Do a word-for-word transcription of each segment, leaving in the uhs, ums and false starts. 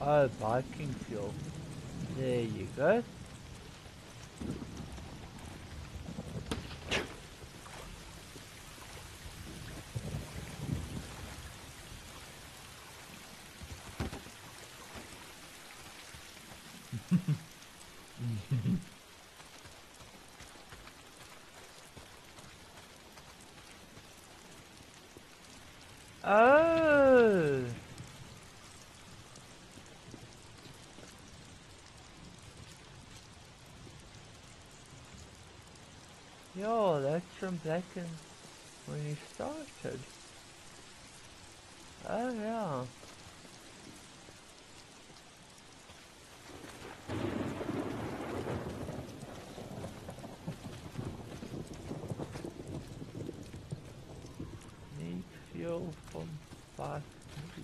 Oh, biking fuel. There you go. Oh! Yo, that's from back in when you started. Oh yeah. Need fuel from five hundred.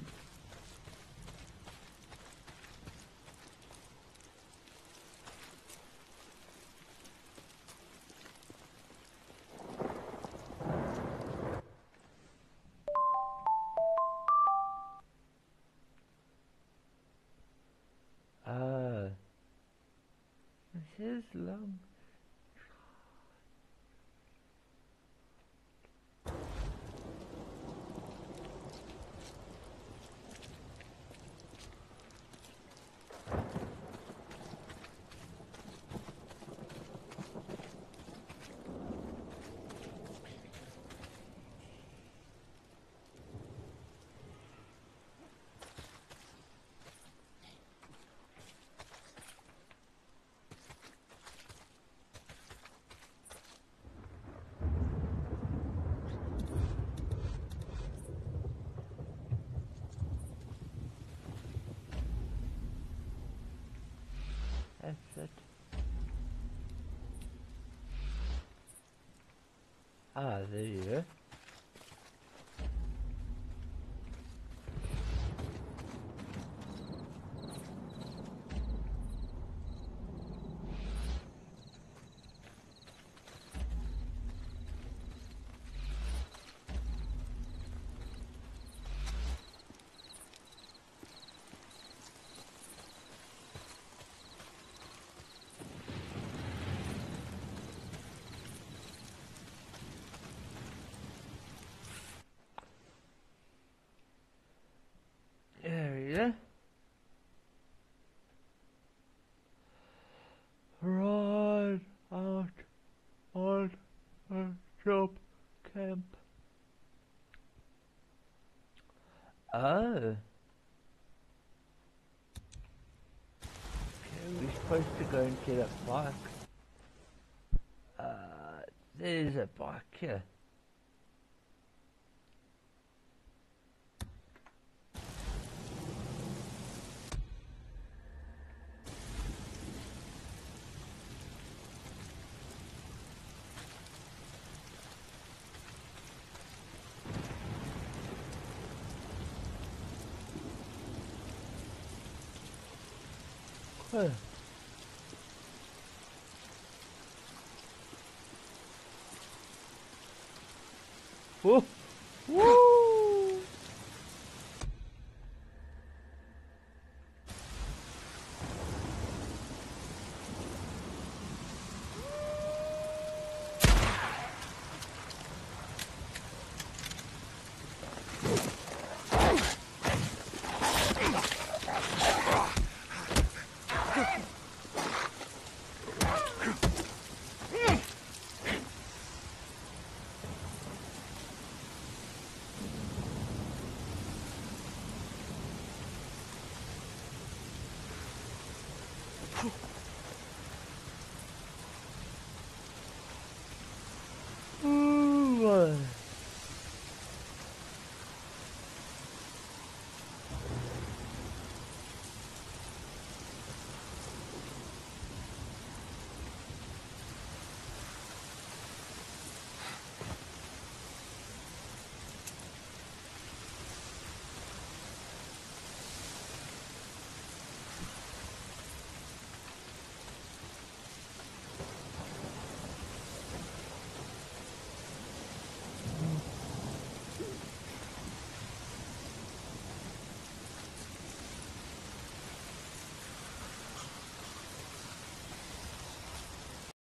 Ah, this is long. That's it. Ah, there you go. There you go. Right out on a job camp. Oh. Okay, we're supposed to go and get a bike. Uh, there's a bike here. Huh. Whoa! Whoa!